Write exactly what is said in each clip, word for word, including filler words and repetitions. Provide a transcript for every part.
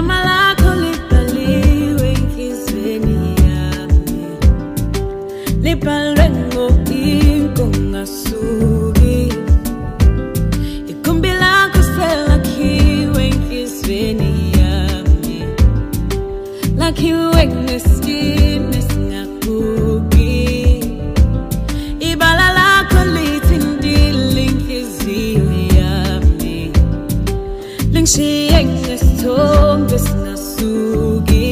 Gamalako libaliwe inhliziweni yami, libhalwe ngoinko ngasuki. Igumbi lakho selakhiwe inhliziweni yami, lakhiwe ngesimo esingagugi. Ibala lakho lithindile inhliziyo yami, lingishiye ngesithombe esingasuki.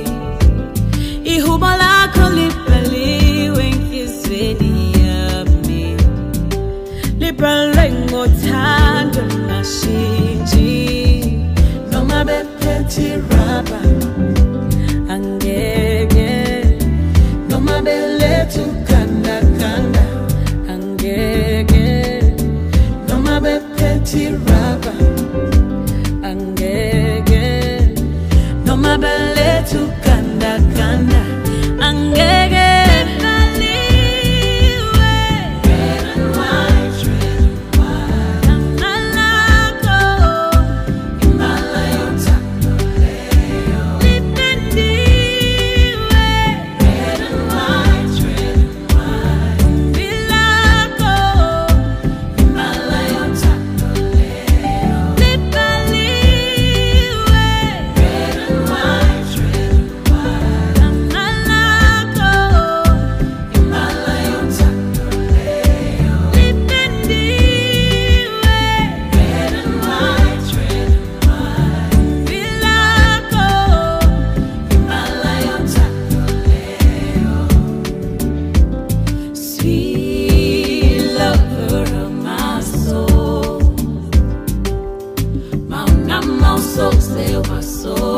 Ihubo lakho libhaliwe inhliziweni yami, libhalwe ngothando lungashintshi. Noma bephethe irabha angeke, noma beletha ugandaganda angeke, noma bephethe irabha angeke, noma beletha ugandaganda angeke. So, stay over, so